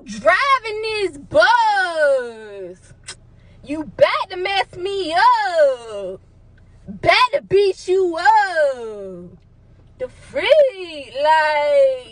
driving this bus. You about to mess me up. About to beat you up. The freak, like.